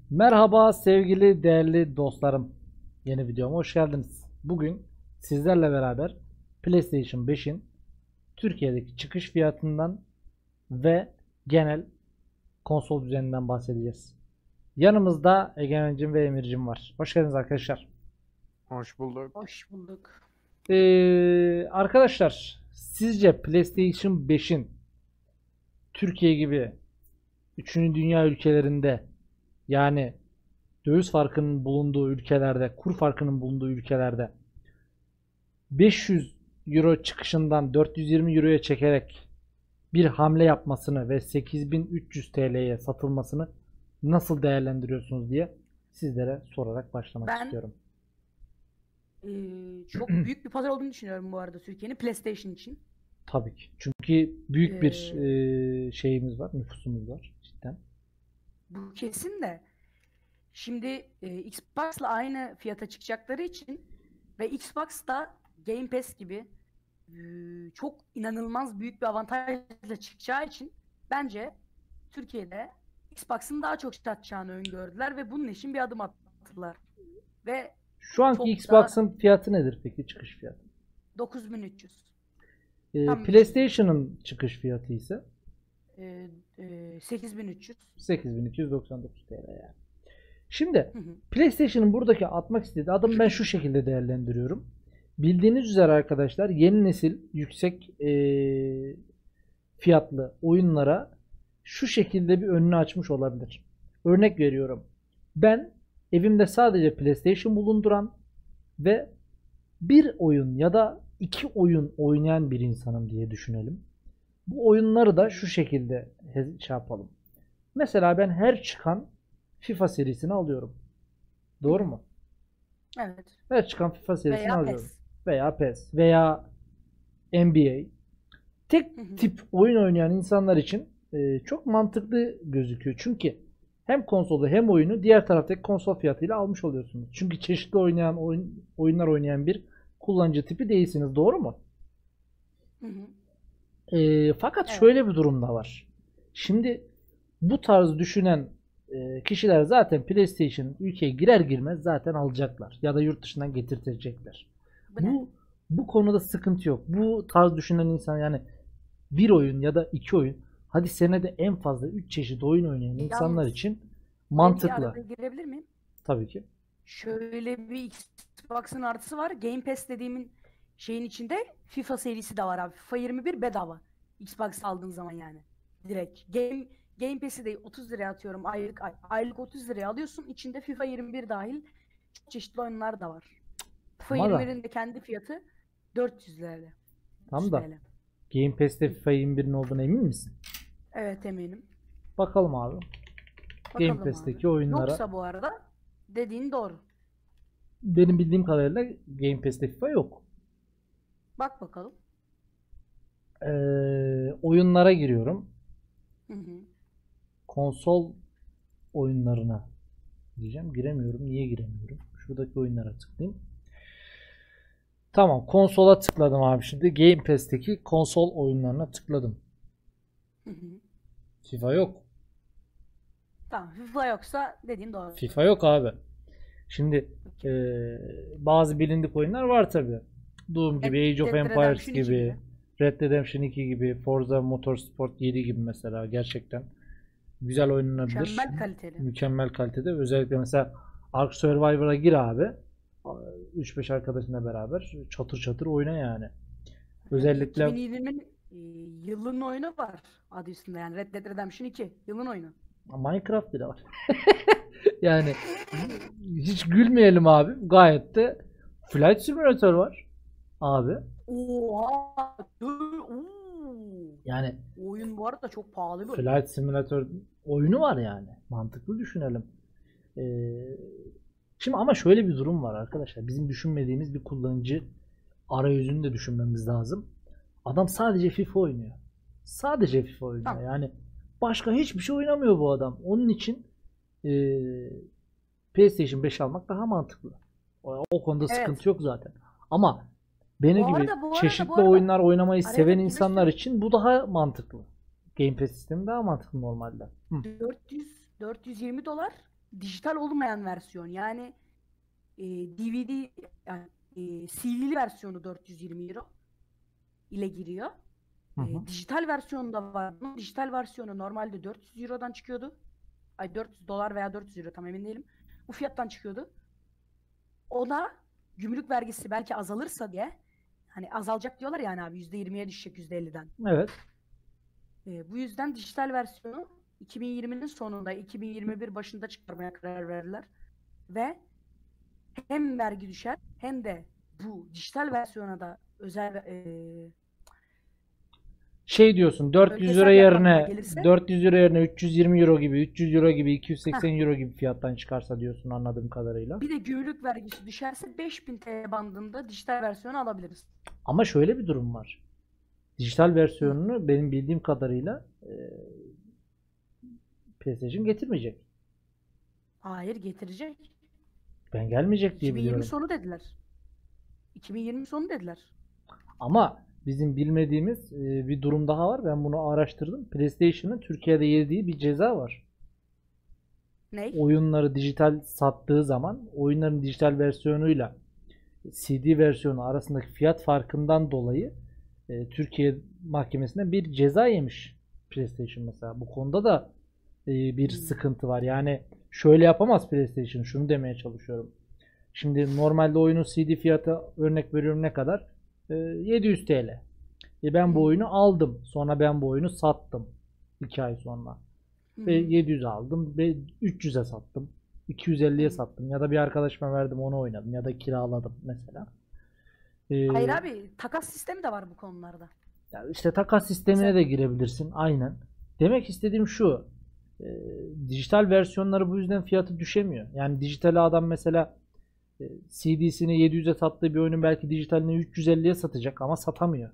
Merhaba sevgili değerli dostlarım. Yeni videoma hoş geldiniz. Bugün sizlerle beraber PlayStation 5'in Türkiye'deki çıkış fiyatından ve genel konsol düzeninden bahsedeceğiz. Yanımızda Egemen'cim ve Emir'cim var. Hoş geldiniz arkadaşlar. Hoş bulduk. Hoş bulduk. Arkadaşlar sizce PlayStation 5'in Türkiye gibi 3. dünya ülkelerinde, yani döviz farkının bulunduğu ülkelerde, kur farkının bulunduğu ülkelerde 500 euro çıkışından 420 euroya çekerek bir hamle yapmasını ve 8300 TL'ye satılmasını nasıl değerlendiriyorsunuz diye sizlere sorarak başlamak Ben istiyorum. çok büyük bir pazar olduğunu düşünüyorum bu arada Türkiye'nin PlayStation için. Tabii ki. Çünkü büyük bir Eee, şeyimiz var, nüfusumuz var cidden. Bu kesin de. Şimdi Xbox'la aynı fiyata çıkacakları için ve Xbox da Game Pass gibi çok inanılmaz büyük bir avantajla çıkacağı için bence Türkiye'de Xbox'ın daha çok satacağını öngördüler ve bunun için bir adım attılar. Ve Şu anki çok da Xbox'ın fiyatı nedir peki, çıkış fiyatı? 9300. Tam PlayStation'ın çıkış fiyatı ise 8300. 8299 TL yani. Şimdi Hı hı. PlayStation'ın buradaki atmak istediği adım ben şu şekilde değerlendiriyorum. Bildiğiniz üzere arkadaşlar, yeni nesil yüksek fiyatlı oyunlara şu şekilde bir önünü açmış olabilir. Örnek veriyorum. Ben evimde sadece PlayStation bulunduran ve bir oyun ya da iki oyun oynayan bir insanım diye düşünelim. Bu oyunları da şu şekilde şey yapalım. Mesela ben her çıkan FIFA serisini alıyorum. Doğru mu? Evet. Her çıkan FIFA serisini Veya alıyorum. PES. Veya PES veya NBA. Tek Hı hı. tip oyun oynayan insanlar için çok mantıklı gözüküyor. Çünkü hem konsolu hem oyunu diğer taraftaki konsol fiyatıyla almış oluyorsunuz. Çünkü çeşitli oyunlar oynayan bir kullanıcı tipi değilsiniz. Doğru mu? Hı hı. Fakat Evet. şöyle bir durum da var. Şimdi bu tarz düşünen kişiler zaten PlayStation ülkeye girer girmez zaten alacaklar. Ya da yurt dışından getirtecekler. Bu ne? Bu konuda sıkıntı yok. Bu tarz düşünen insan, yani bir oyun ya da iki oyun, hadi senede en fazla 3 çeşit oyun oynayan insanlar Yalnız için buraya bir mantıklı. arada girebilir miyim? Tabii ki. Şöyle bir Xbox'ın artısı var. Game Pass dediğimin şeyin içinde FIFA serisi de var abi. FIFA 21 bedava. Xbox aldığın zaman yani. Direkt. Game Pass'i de 30 liraya atıyorum. Aylık 30 liraya alıyorsun. İçinde FIFA 21 dahil çok çeşitli oyunlar da var. FIFA Ama da 21'in de kendi fiyatı 400 lira. tam 300 da TL. Game Pass'te FIFA 21'in olduğuna emin misin? Evet, eminim. Bakalım abi. Game Bakalım abi. Pass'teki oyunlara. Yoksa bu arada dediğin doğru. Benim bildiğim kadarıyla Game Pass'te FIFA yok. Bak bakalım. Oyunlara giriyorum. Hı hı. Konsol oyunlarına diyeceğim. Giremiyorum. Niye giremiyorum? Şuradaki oyunlara tıklayayım. Tamam. Konsola tıkladım abi şimdi. Game Pass'teki konsol oyunlarına tıkladım. Hı hı. FIFA yok. Tamam, FIFA yoksa dediğin doğru. FIFA yok abi. Şimdi bazı bilindik oyunlar var tabi. Doom gibi, Age of Red Dead Empires Redemption 2 gibi, gibi. Red Dead Redemption 2 gibi, Forza Motorsport 7 gibi mesela gerçekten güzel oynanabilir. Mükemmel kaliteli. Mükemmel kalitede. Özellikle mesela Ark Survivor'a gir abi. 3-5 arkadaşınla beraber çatır çatır oyna yani. Özellikle 2020'nin yılın oyunu var adı üstünde, yani Red Dead Redemption 2 yılın oyunu. Minecraft bile var. Yani hiç gülmeyelim abi. Gayet de Flight Simulator var abi. Oha! Yani Oyun bu arada çok pahalı bir oyun. Flight Simulator oyunu var yani. Mantıklı düşünelim. Şimdi ama şöyle bir durum var arkadaşlar. Bizim düşünmediğimiz bir kullanıcı arayüzünü de düşünmemiz lazım. Adam sadece FIFA oynuyor. Sadece FIFA oynuyor. Tamam. Yani başka hiçbir şey oynamıyor bu adam. Onun için PlayStation 5 almak daha mantıklı. O konuda Evet. sıkıntı yok zaten. Ama benim Bu gibi arada- bu çeşitli arada- oyunlar oynamayı araya seven girmek insanlar istiyorum. için bu daha mantıklı. Game Pass sistemi daha mantıklı normalde. Hı. 420 dolar dijital olmayan versiyon yani DVD yani CD'li versiyonu 420 euro ile giriyor. Hı hı. Dijital versiyonu da var. Bunun dijital versiyonu normalde 400 Euro'dan çıkıyordu. Ay 400 dolar veya 400 Euro tam emin değilim. Bu fiyattan çıkıyordu. O da gümrük vergisi belki azalırsa diye hani azalacak diyorlar yani abi %20'ye düşecek %50'den. Evet. Bu yüzden dijital versiyonu 2020'nin sonunda 2021 başında çıkarmaya karar verdiler. Ve hem vergi düşer hem de bu dijital versiyona da özel Şey diyorsun 400 lira bölgesel yapılanma yerine gelirse 400 lira yerine 320 euro gibi 300 euro gibi heh, 280 euro gibi fiyattan çıkarsa diyorsun anladığım kadarıyla. bir de gümrük vergisi düşerse 5000 TL bandında dijital versiyonu alabiliriz. Ama şöyle bir durum var. Dijital Hı. versiyonunu benim bildiğim kadarıyla PlayStation getirmeyecek. Hayır getirecek. Ben gelmeyecek diye 2020 biliyorum. sonu dediler. 2020 sonu dediler. Ama bizim bilmediğimiz bir durum daha var. Ben bunu araştırdım. PlayStation'ın Türkiye'de yediği bir ceza var. Ney? Oyunları dijital sattığı zaman oyunların dijital versiyonuyla CD versiyonu arasındaki fiyat farkından dolayı Türkiye mahkemesinde bir ceza yemiş PlayStation mesela. Bu konuda da bir sıkıntı var. Yani şöyle yapamaz PlayStation. Şunu demeye çalışıyorum. Şimdi normalde oyunun CD fiyatı örnek veriyorum ne kadar? 700 TL. Ben bu oyunu aldım. Sonra ben bu oyunu sattım. 2 ay sonra. Ve 700 aldım ve 300'e sattım. 250'ye sattım. Ya da bir arkadaşıma verdim onu oynadım. Ya da kiraladım mesela. Hayır Ee, abi takas sistemi de var bu konularda. Ya işte takas sistemine Mesela de girebilirsin. Aynen. Demek istediğim şu. Dijital versiyonları bu yüzden fiyatı düşemiyor. Yani dijital adam mesela CD'sini 700'e sattığı bir oyunun belki dijitalini 350'ye satacak ama satamıyor.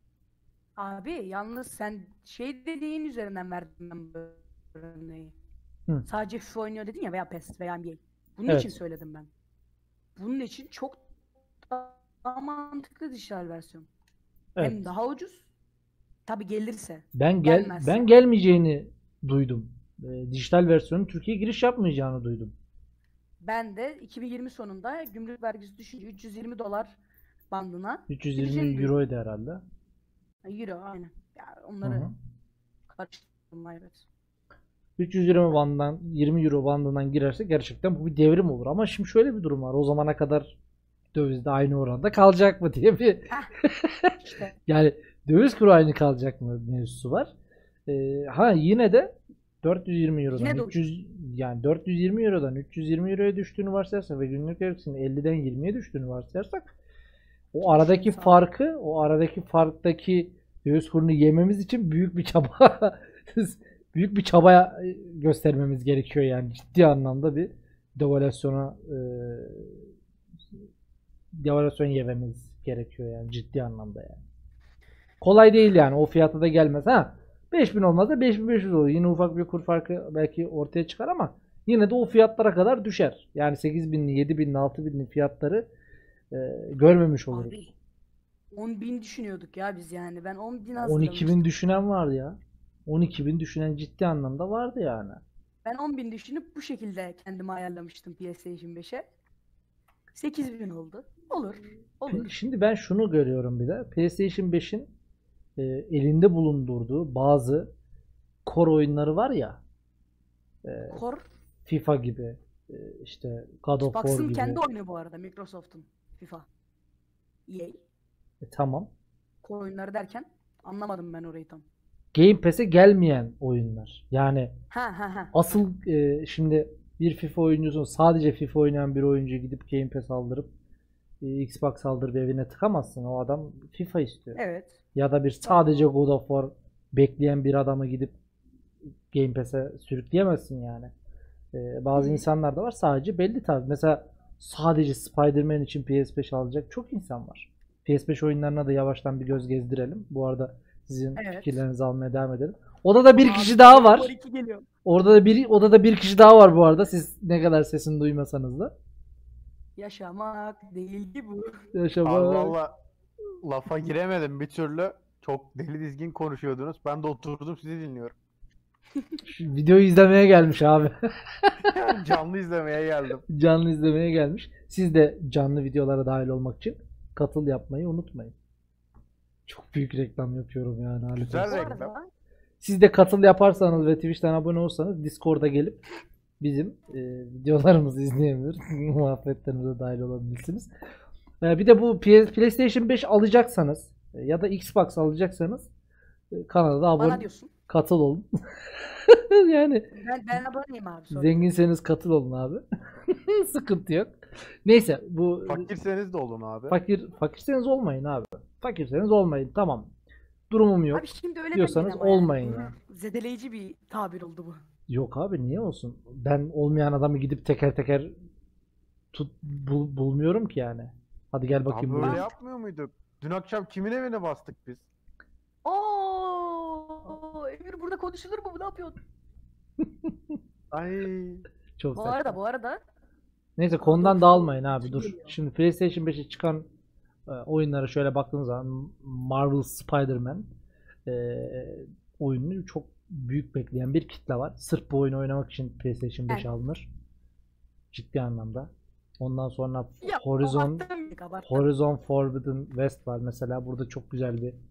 abi yalnız sen şey dediğin üzerinden verdim ben bu örneği. Hı. Sadece FIFA oynuyor dedin ya veya PES veya NBA. Bunun için Evet. söyledim ben. Bunun için çok daha mantıklı dijital versiyon. Hem Evet. daha ucuz. Tabi gelirse. Ben Gelmezse. gelmeyeceğini duydum. Dijital versiyonun Türkiye'ye giriş yapmayacağını duydum. Ben de 2020 sonunda gümrük vergisi düşünce 320 dolar bandına gireceğini 320 duydum. euroydu herhalde. Euro aynen. Ya Hı onları hı. karıştırdım evet. 320 bandından 20 euro bandından girerse gerçekten bu bir devrim olur. Ama şimdi şöyle bir durum var. O zamana kadar döviz de aynı oranda kalacak mı diye bir Heh işte. yani döviz kuru aynı kalacak mı mevzusu var. Ha yine de 420 eurodan Yine de 300 ucuz. yani 420 eurodan 320 euroya düştüğünü varsayarsak ve günlük vergisinin 50'den 20'ye düştüğünü varsayarsak Düşmesi abi. o aradaki farktaki döviz kurunu yememiz için büyük bir çaba büyük bir çaba göstermemiz gerekiyor yani ciddi anlamda bir devalüasyona devalüasyon yememiz gerekiyor yani ciddi anlamda yani. Kolay değil yani o fiyata da gelmez. Ha 5000 olmaz da 5500 olur. Yine ufak bir kur farkı belki ortaya çıkar ama yine de o fiyatlara kadar düşer. Yani 8000'li, 7000'li, 6000'li fiyatları görmemiş Abi oluruz. 10 bin düşünüyorduk ya biz yani. Ben 10 bin 12.000 hazırlamıştım. düşünen vardı ya. 12.000 düşünen ciddi anlamda vardı yani. Ben 10 bin düşünüp bu şekilde kendimi ayarlamıştım PlayStation 5'e. 8 bin oldu. Olur. Olur. Şimdi ben şunu görüyorum bir de. PlayStation 5'in elinde bulundurduğu bazı core oyunları var ya. e, Core FIFA gibi, işte God of War Xbox'ın gibi. kendi oyunu bu arada Microsoft'un FIFA. EA. Tamam. Core oyunları derken anlamadım ben orayı tam. Game Pass'e gelmeyen oyunlar. Yani Ha ha ha. asıl şimdi bir FIFA oyuncusu sadece FIFA oynayan bir oyuncu gidip Game Pass aldırıp Xbox aldırıp evine tıkamazsın. O adam FIFA istiyor. Evet. Ya da bir sadece Tamam. God of War bekleyen bir adamı gidip Game Pass'e sürükleyemezsin yani. Hı Bazı hı. insanlar da var sadece belli tarzı. Mesela sadece Spider-Man için PS5 alacak çok insan var. PS5 oyunlarına da yavaştan bir göz gezdirelim. Bu arada sizin Evet. fikirlerinizi almaya devam edelim. Odada bir Abi kişi God daha of War var. 2 geliyor. Odada bir kişi daha var bu arada. Siz ne kadar sesini duymasanız da. Yaşamak değil ki bu. Abi Yaşamak. valla lafa giremedim bir türlü. Çok deli dizgin konuşuyordunuz. Ben de oturdum sizi dinliyorum. Şu videoyu izlemeye gelmiş abi. Canlı izlemeye geldim. Canlı izlemeye gelmiş. Siz de canlı videolara dahil olmak için katıl yapmayı unutmayın. Çok büyük reklam yapıyorum yani. Halit Güzel olsun. Bu reklam. arada Siz de katıl yaparsanız ve Twitch'ten abone olsanız Discord'a gelip bizim videolarımızı izleyebilir, muhabbetlerimize dahil olabilirsiniz. Bir de bu PlayStation 5 alacaksanız ya da Xbox alacaksanız kanala da bana abone diyorsun. katıl olun. Yani Ben aboneyim abi. Sorun yok. zenginseniz katıl olun abi. Sıkıntı yok. Neyse bu Fakirseniz de olun abi. fakirseniz olmayın abi. Fakirseniz olmayın. Tamam. Durumum yok. Abi şimdi öyle diyorsanız demeyin ama olmayın gurur yani. Zedeleyici bir tabir oldu bu. Yok abi niye olsun? Ben olmayan adamı gidip teker teker bulmuyorum ki yani. Hadi gel Abi bakayım böyle buraya. yapmıyor muyduk? Dün akşam kimin evine bastık biz? Oo, Emir burada konuşulur mu? Ne yapıyorsun? Ay. Çok Bu saçma. arada Neyse konudan Adam dağılmayın şu abi dur. geliyor. Şimdi PlayStation 5'e çıkan oyunlara şöyle baktığınız zaman Marvel Spider-Man oyununu çok büyük bekleyen bir kitle var. Sırf bu oyunu oynamak için PlayStation 5 Evet. alınır. Ciddi anlamda. Ondan sonra ya, abarttım. Horizon Forbidden West var mesela. Burada çok güzel bir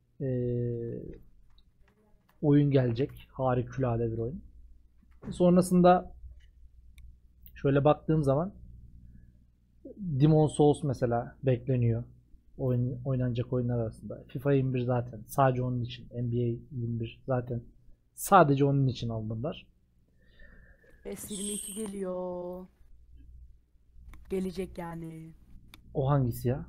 oyun gelecek. Harikulade bir oyun. Sonrasında şöyle baktığım zaman Demon Souls mesela bekleniyor. Oynanacak oyunlar arasında. FIFA 21 zaten. Sadece onun için. NBA 21 zaten. Sadece onun için alınırlar. PES 22 geliyor. Gelecek yani. O hangisi ya?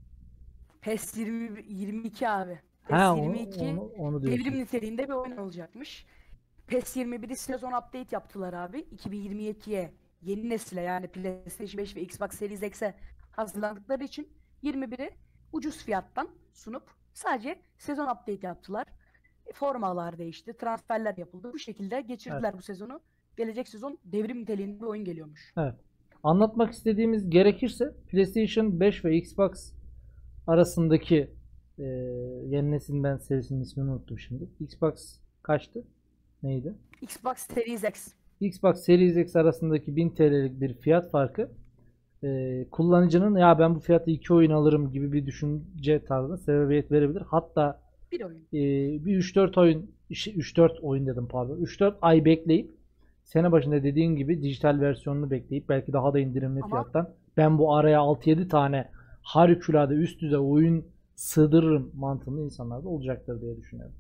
PES 22 abi. Ha PES 22 onu diyorsun. devrim niteliğinde bir oyun olacakmış. PES 21'i sezon update yaptılar abi. 2022'ye yeni nesile yani PlayStation 5 ve Xbox Series X'e hazırlandıkları için 21'i ucuz fiyattan sunup sadece sezon update yaptılar. Formalar değişti, transferler yapıldı. Bu şekilde geçirdiler bu sezonu. Gelecek sezon devrim niteliğinde bir oyun geliyormuş. Evet. Anlatmak istediğimiz gerekirse PlayStation 5 ve Xbox arasındaki yeni nesilden serisinin ismini unuttum şimdi. Xbox kaçtı? Neydi? Xbox Series X. Xbox Series X arasındaki 1000 TL'lik bir fiyat farkı kullanıcının ya ben bu fiyatı 2 oyun alırım gibi bir düşünce tarzına sebebiyet verebilir. Hatta Bir oyun. bir 3-4 oyun 3-4 oyun dedim pardon. 3-4 ay bekleyip sene başında dediğin gibi dijital versiyonunu bekleyip belki daha da indirimli Ama- fiyattan ben bu araya 6-7 tane harikulade üst düzey oyun sığdırırım mantığında insanlar da olacaktır diye düşünüyorum.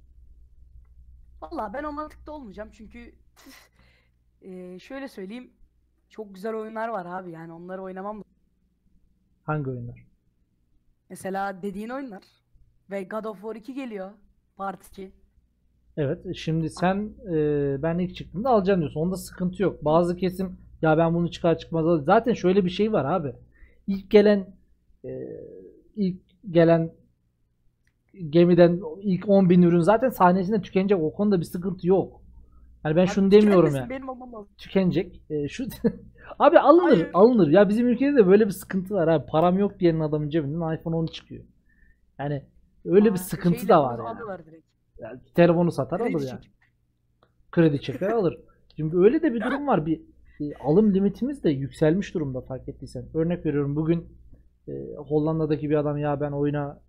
Valla ben o mantıkta olmayacağım çünkü şöyle söyleyeyim, çok güzel oyunlar var abi, yani onları oynamam. Hangi oyunlar? Mesela dediğin oyunlar ve God of War 2 geliyor, Part 2. Evet, şimdi sen ben ilk çıktığımda alacağım diyorsun. Onda sıkıntı yok. Bazı kesim ya ben bunu çıkar çıkmaz alırım. Zaten şöyle bir şey var abi. İlk gelen e, ilk gelen gemiden ilk 10.000 ürün zaten sahnesinde tükenecek. O konuda bir sıkıntı yok. Yani ben Abi şunu demiyorum tükenmesin, ya. benim olmam lazım. Tükenecek. Şu abi alınır, Hayır. alınır. Ya bizim ülkede de böyle bir sıkıntı var abi. Param yok diyenin adamın cebinden iPhone 10 çıkıyor. Yani öyle bir sıkıntı Şeyle da bunu var yani. alıyorlar direkt. Yani telefonu satar Kredi alır yani. çekip. Kredi çeker alır. Şimdi öyle de bir durum var. Bir alım limitimiz de yükselmiş durumda fark ettiysen. Örnek veriyorum bugün Hollanda'daki bir adam ya ben oyuna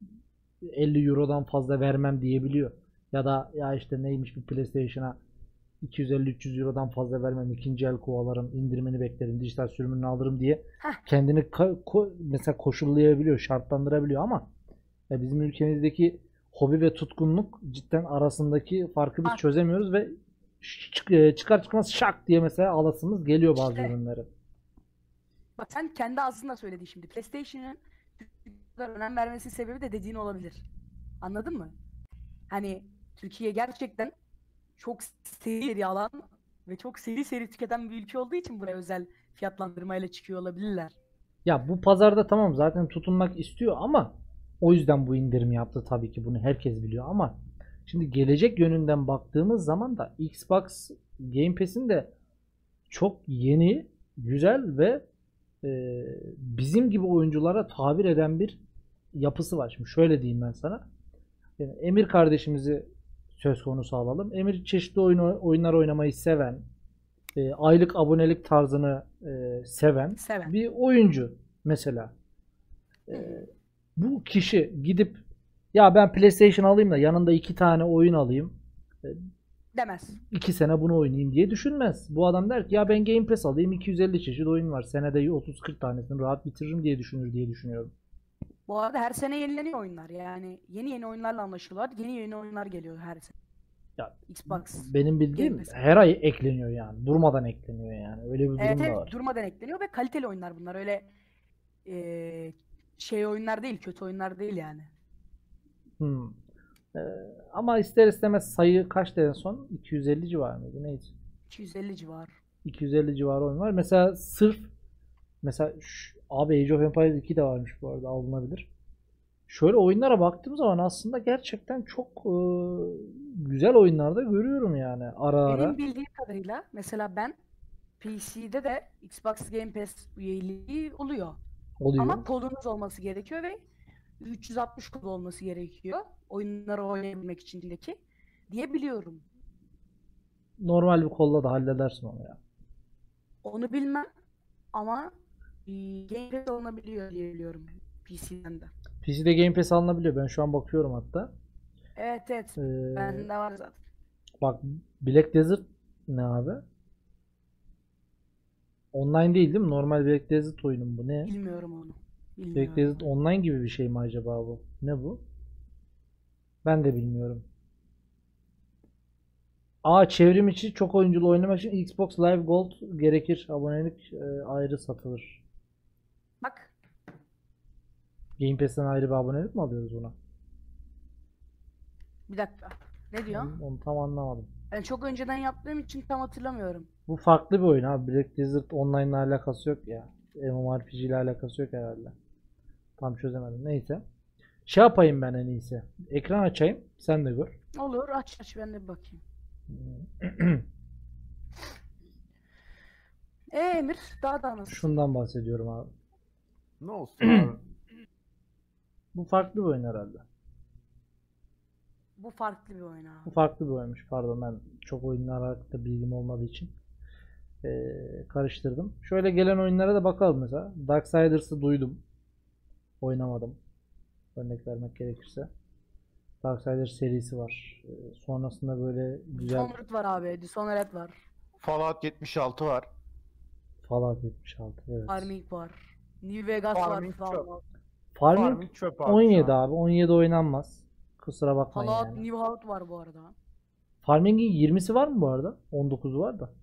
50 Euro'dan fazla vermem diyebiliyor. Ya da ya işte neymiş bir PlayStation'a 250-300 Euro'dan fazla vermem. İkinci el kovalarım, indirimini beklerim, dijital sürümünü alırım diye kendini mesela koşullayabiliyor, şartlandırabiliyor ama ya bizim ülkemizdeki hobi ve tutkunluk cidden arasındaki farkı biz Bak. çözemiyoruz ve çıkar çıkmaz şak diye mesela alasımız geliyor bazı İşte. ürünleri. Bak sen kendi ağzında söyledin şimdi. PlayStation'ın bu kadar önem vermesinin sebebi de dediğin olabilir. Anladın mı? Hani Türkiye gerçekten çok seri alan ve çok seri tüketen bir ülke olduğu için buraya özel fiyatlandırmayla çıkıyor olabilirler. Ya bu pazarda tamam zaten tutunmak istiyor ama o yüzden bu indirim yaptı tabii ki bunu herkes biliyor ama şimdi gelecek yönünden baktığımız zaman da Xbox Game Pass'in de çok yeni, güzel ve bizim gibi oyunculara tabir eden bir yapısı var. Şimdi şöyle diyeyim ben sana. Yani Emir kardeşimizi söz konusu alalım. Emir çeşitli oyunlar oynamayı seven, aylık abonelik tarzını seven Seven. bir oyuncu mesela. Bu kişi gidip ya ben PlayStation alayım da yanında 2 tane oyun alayım. Demez. 2 sene bunu oynayayım diye düşünmez. Bu adam der ki ya ben Game Pass alayım, 250 çeşit oyun var. Senede 30-40 tanesini rahat bitiririm diye düşünür diye düşünüyorum. Bu arada her sene yenileniyor oyunlar. Yani yeni oyunlarla anlaşıyorlar. Yeni oyunlar geliyor her sene. Ya, Xbox. benim bildiğim Game Pass. her ay ekleniyor yani. Durmadan ekleniyor yani. Öyle bir durum Evet, da evet, var. durmadan ekleniyor ve kaliteli oyunlar bunlar. Öyle oyunlar değil, kötü oyunlar değil yani. Hmm. Ama ister istemez sayı kaçtı en son? 250 civarı mıydı? Neydi? 250 civar. 250 civarı oyun var. Mesela abi Age of Empires 2 de varmış bu arada, alınabilir. Şöyle oyunlara baktığım zaman aslında gerçekten çok güzel oyunlar da görüyorum yani ara ara. Benim bildiğim kadarıyla mesela ben PC'de de Xbox Game Pass üyeliği oluyor. Oluyor. Ama kodunuz olması gerekiyor ve 360 kod olması gerekiyor. Oyunları oynayabilmek içindeki diye biliyorum. Normal bir kolla da halledersin onu ya. Onu bilmem ama Game Pass alınabiliyor diye biliyorum PC'den de. PC'de Game Pass alınabiliyor. Ben şu an bakıyorum hatta. Evet, evet. Bende var zaten. Bak, Black Desert ne abi? Online değil mi? Normal Black Desert oyunu mu bu? Ne? Bilmiyorum onu. Black Bilmiyorum. Desert Online gibi bir şey mi acaba bu? Ne bu? Ben de bilmiyorum. Çevrim içi çok oyunculu oynamak için Xbox Live Gold gerekir. Abonelik ayrı satılır. Bak, Game Pass'ten ayrı bir abonelik mi alıyoruz buna? bir dakika. Ne diyor? Onu tam anlamadım. Ben çok önceden yaptığım için tam hatırlamıyorum. Bu farklı bir oyun abi. Black Desert Online ile alakası yok ya. MMORPG ile alakası yok herhalde. Tam çözemedim. Neyse. Şey yapayım ben en iyisi. Ekran açayım. Sen de gör. Olur, aç ben de bir bakayım. Emir, daha da nasıl? Şundan bahsediyorum abi. Ne olsun abi? Bu farklı bir oyun herhalde. Bu farklı bir oyun Bu abi. farklı bir oyunmuş. Pardon, ben çok oyunlar hakkında bilgim olmadığı için karıştırdım. Şöyle gelen oyunlara da bakalım mesela. Darksiders'ı duydum. Oynamadım. Örnek vermek gerekirse. Darksiders serisi var. Sonrasında böyle güzel Dishonored var abi, Dishonored var. Fallout 76 var. Fallout 76. Evet. Farming var. New Vegas Farming var. çok. Fallout. Farming Çöp abi 17 şu an. abi. 17 oynanmaz. Kusura bakmayın Fallout yani. New Out var bu arada. Farming'in 20'si var mı bu arada? 19'u var da.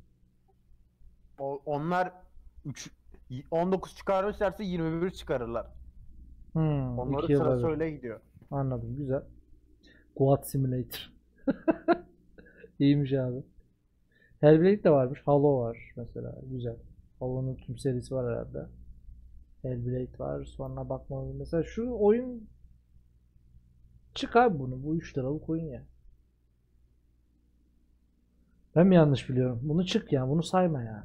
Onlar 19 çıkarmışlarsa 21 çıkarırlar. Onların 2 yıl sırası var. öyle gidiyor. Anladım. Güzel. Goat Simulator. İyiymiş abi. Hellblade de varmış. Halo var mesela. Güzel. Halo'nun tüm serisi var herhalde. Hellblade var. Sonra bakmadım. Mesela şu oyun çık abi bunu. Bu 3 liralık oyun ya. Ben mi yanlış biliyorum? Bunu çık ya. Bunu sayma yani.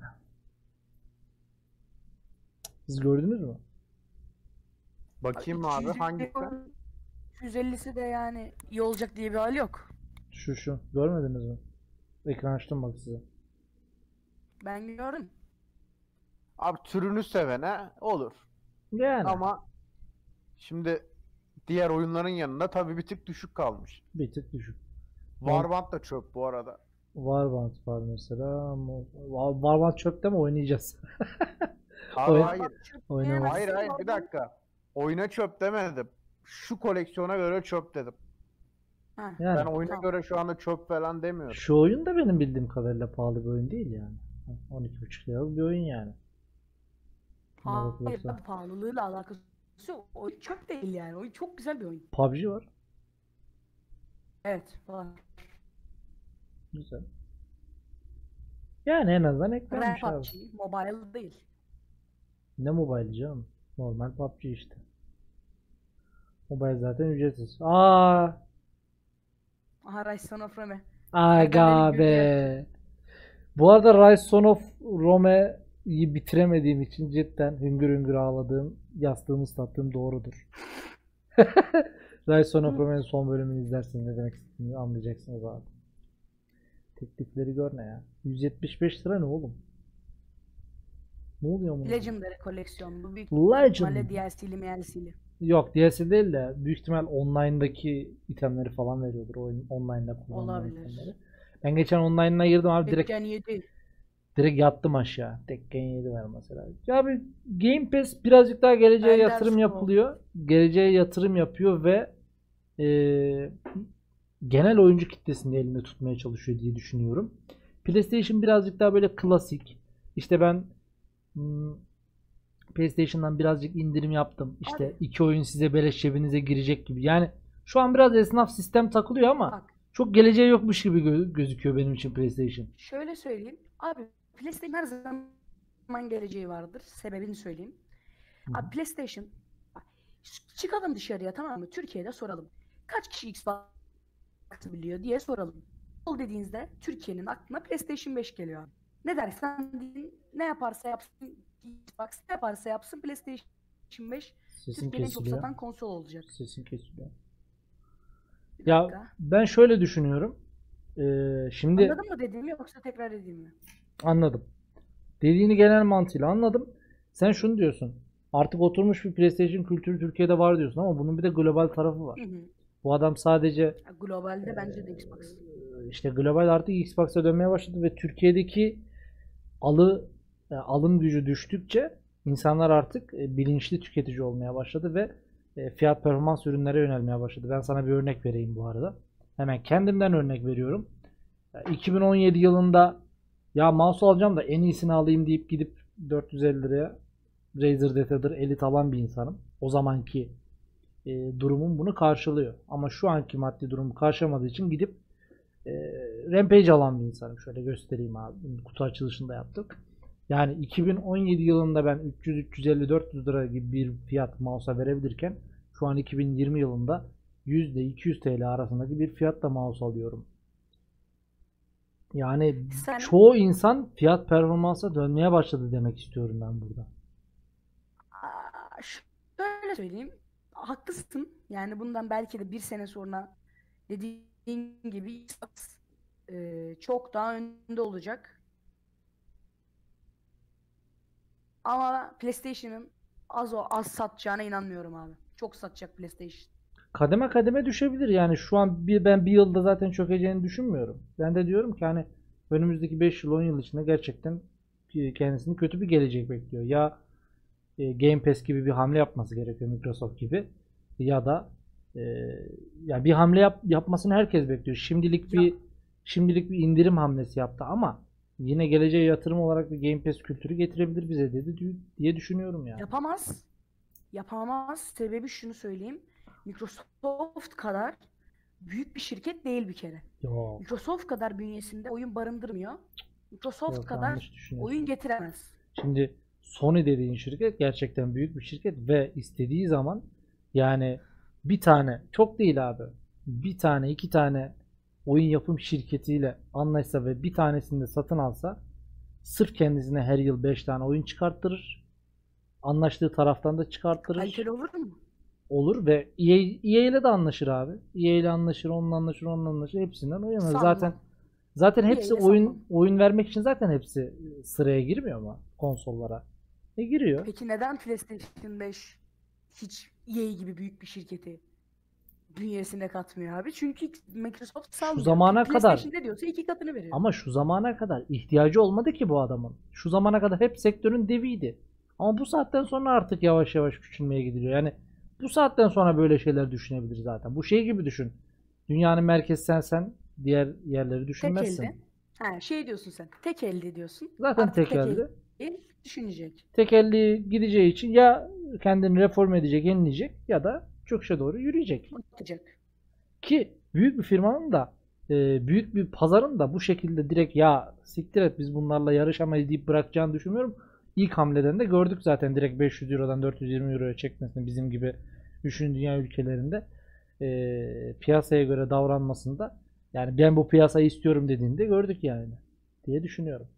Siz gördünüz mü? Bakayım mı abi 250 hangisi? 250'si de yani iyi olacak diye bir hal yok. Şu. Görmediniz mi? Ekran açtım bak size. Ben gördüm. Abi türünü sevene olur. Yani. Ama şimdi diğer oyunların yanında tabii bir tık düşük kalmış. Bir tık düşük. Warband da çöp bu arada. Warband var mesela. Ama Warband çöpte mi oynayacağız? Abi Oyun- hayır. Oynamak. Hayır bir dakika. Oyuna çöp demedim. Şu koleksiyona göre çöp dedim. Ha, Yani. Ben oyuna tamam. göre şu anda çöp falan demiyorum. Şu oyun da benim bildiğim kadarıyla pahalı bir oyun değil yani. 12,5 liralık bir oyun yani. Şuna Hayır, bakılırsa. abi, pahalılığıyla alakası yok. Oyun çok değil yani. Oyun çok güzel bir oyun. PUBG var. Evet, var. Güzel. Yani en azından Rank eklenmiş abi. PUBG, mobile değil. Ne mobile canım? Normal PUBG işte. Mobile zaten ücretsiz. Aha, Rise Son of Rome. Aga Erken be. Bu arada Rise Son of Rome'yi bitiremediğim için cidden hüngür hüngür ağladığım, yastığımı ıslattığım doğrudur. Rise of Rome'nin son bölümünü izlersiniz, ne demek istediğini anlayacaksınız abi. Teklifleri gör ne ya. 175 lira ne oğlum? Ne oluyor bunun? Legendary koleksiyon. Bu büyük Legend. ihtimalle DLC'li MLC'li. Yok, DLC değil de büyük ihtimal online'daki itemleri falan veriyordur. Oyun online'da kullanılan Olabilir. itemleri. Ben geçen online'ına girdim abi, direkt Tekken 7. yattım aşağı. Tekken 7 var mesela. Ya abi, Game Pass birazcık daha geleceğe Ender yatırım Scroll. yapılıyor. Geleceğe yatırım yapıyor ve genel oyuncu kitlesini elinde tutmaya çalışıyor diye düşünüyorum. PlayStation birazcık daha böyle klasik. İşte ben PlayStation'dan birazcık indirim yaptım. İşte Abi. 2 oyun size beleş cebinize girecek gibi. Yani şu an biraz esnaf sistem takılıyor ama Bak. çok geleceği yokmuş gibi gözüküyor benim için PlayStation. Şöyle söyleyeyim. Abi PlayStation her zaman geleceği vardır. Sebebini söyleyeyim. Abi PlayStation çıkalım dışarıya, tamam mı? Türkiye'de soralım. Kaç kişi Xbox biliyor diye soralım. Ol dediğinizde Türkiye'nin aklına PlayStation 5 geliyor abi. Ne dersen deyin, ne yaparsa yapsın Xbox, ne yaparsa yapsın PlayStation 5 Sesin Türkiye'nin en çok kesiliyor. satan konsol olacak. Sesin kesiliyor. Bir Ya dakika. ben şöyle düşünüyorum. Şimdi Anladın mı dediğimi yoksa tekrar edeyim mi? anladım. Dediğini genel mantığıyla anladım. Sen şunu diyorsun. Artık oturmuş bir PlayStation kültürü Türkiye'de var diyorsun ama bunun bir de global tarafı var. Hı hı. Bu adam sadece Ya globalde bence de Xbox. işte global artık Xbox'a dönmeye başladı ve Türkiye'deki alım gücü düştükçe insanlar artık bilinçli tüketici olmaya başladı ve fiyat performans ürünlere yönelmeye başladı. Ben sana bir örnek vereyim bu arada. Hemen kendimden örnek veriyorum. 2017 yılında ya mouse alacağım da en iyisini alayım deyip gidip 450 liraya Razer Defender Elite alan bir insanım. O zamanki durumum bunu karşılıyor. Ama şu anki maddi durumu karşılamadığı için gidip Rampage alan bir insanım. Şöyle göstereyim abi. Kutu açılışında yaptık. Yani 2017 yılında ben 300, 350, 400 lira gibi bir fiyat mouse'a verebilirken şu an 2020 yılında 100 ile 200 TL arasındaki bir fiyatla mouse alıyorum. Yani Sen çoğu insan fiyat performansa dönmeye başladı demek istiyorum ben burada. şöyle söyleyeyim. Haklısın. Yani bundan belki de bir sene sonra dediğin gibi Xbox çok daha önde olacak. Ama PlayStation'ın az satacağına inanmıyorum abi. Çok satacak PlayStation. Kademe kademe düşebilir. Yani şu an ben bir yılda zaten çökeceğini düşünmüyorum. Ben de diyorum ki hani önümüzdeki 5 yıl 10 yıl içinde gerçekten kendisini kötü bir gelecek bekliyor. Ya Game Pass gibi bir hamle yapması gerekiyor, Microsoft gibi, ya da e, ya bir hamle yapmasını herkes bekliyor. Şimdilik bir indirim hamlesi yaptı ama yine geleceğe yatırım olarak bir Game Pass kültürü getirebilir bize diye düşünüyorum yani. Yapamaz. Yapamaz. Sebebi şunu söyleyeyim. Microsoft kadar büyük bir şirket değil bir kere. Yok, Microsoft kadar bünyesinde oyun barındırmıyor. Microsoft yok, kadar yanlış düşünüyorsun. oyun getiremez. Şimdi Sony dediğin şirket gerçekten büyük bir şirket ve istediği zaman yani bir tane, çok değil abi, bir tane iki tane oyun yapım şirketiyle anlaşsa ve bir tanesini de satın alsa sırf kendisine her yıl 5 tane oyun çıkarttırır. Anlaştığı taraftan da çıkarttırır. Kaliteli olur mu? Olur ve EA ile de anlaşır abi. EA ile anlaşır, onunla anlaşır, onunla anlaşır. Hepsinden oyun alır. Sanmam. Zaten EA hepsi ile sanmam. oyun vermek için zaten hepsi sıraya girmiyor mu konsollara? Giriyor. Peki neden PlayStation 5 hiç EA gibi büyük bir şirketi bünyesine katmıyor abi? Çünkü Microsoft salmıyor. zamana PlayStation kadar ne diyorsa iki katını veriyor. Ama şu zamana kadar ihtiyacı olmadı ki bu adamın. Şu zamana kadar hep sektörün deviydi. Ama bu saatten sonra artık yavaş yavaş küçülmeye gidiliyor. Yani bu saatten sonra böyle şeyler düşünebilir zaten. Bu şey gibi düşün. Dünyanın merkezi sen diğer yerleri Tek düşünmezsin. elde. Ha, şey diyorsun sen. Tek elde diyorsun. Zaten Artık tek tek elde. el düşünecek. Tekelli gideceği için ya kendini reform edecek, yenileyecek ya da çöküşe doğru yürüyecek. Bakacak. Ki büyük bir firmanın da büyük bir pazarın da bu şekilde direkt ya siktir et biz bunlarla yarışamayız deyip bırakacağını düşünmüyorum. İlk hamleden de gördük zaten, direkt 500 Euro'dan 420 Euro'ya çekmesini bizim gibi 3. dünya ülkelerinde piyasaya göre davranmasında, yani ben bu piyasayı istiyorum dediğinde gördük yani diye düşünüyorum.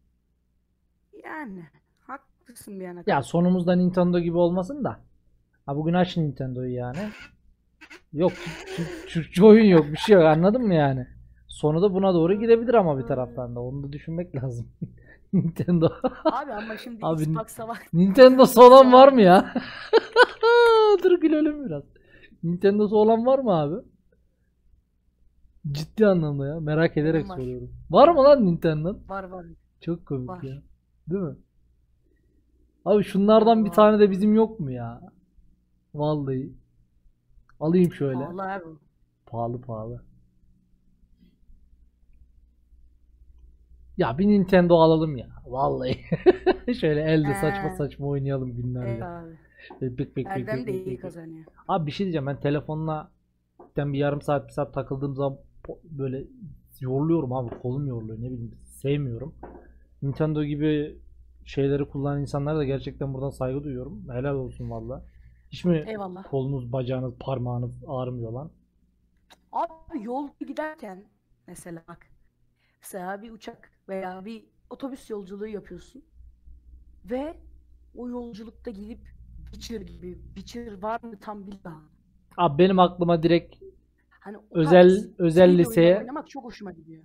Yani haklısın bir yana Ya kadar. sonumuzda Nintendo gibi olmasın da. Ha bugün aç Nintendo'yu yani. Yok, Türkçe oyun yok, bir şey yok, anladın mı yani? Sonu da buna doğru gidebilir ama bir taraftan da onu da düşünmek lazım. Nintendo. Abi ama şimdi Abi Xbox'a bak. Nintendo'su olan var mı ya? Dur gülelim biraz. Nintendo'su olan var mı abi? Ciddi anlamda ya. Merak ederek Benim var. soruyorum. Var mı lan Nintendo? Var. Çok komik Var. ya. Değil mi? Abi şunlardan bir tane de bizim yok mu ya? Vallahi. Alayım şöyle. Pahalı abi. Pahalı pahalı. Ya bir Nintendo alalım ya. Vallahi. Şöyle elde saçma He. saçma oynayalım günlerce. Evet abi. Erdem de iyi kazanıyor. Abi bir şey diyeceğim, ben telefonla bir yarım saat bir saat takıldığım zaman böyle yoruluyorum abi, kolum yoruluyor, ne bileyim, sevmiyorum. Nintendo gibi şeyleri kullanan insanlara da gerçekten buradan saygı duyuyorum. Helal olsun valla. Hiç mi Eyvallah. kolunuz, bacağınız, parmağınız ağrımıyor lan? Abi yol giderken mesela bak. Mesela bir uçak veya bir otobüs yolculuğu yapıyorsun. Ve o yolculukta gidip Witcher gibi. Witcher var mı tam bilmiyorum. Abi benim aklıma direkt Hani o özel tarz özel seri oyunlar liseye oynamak çok hoşuma gidiyor.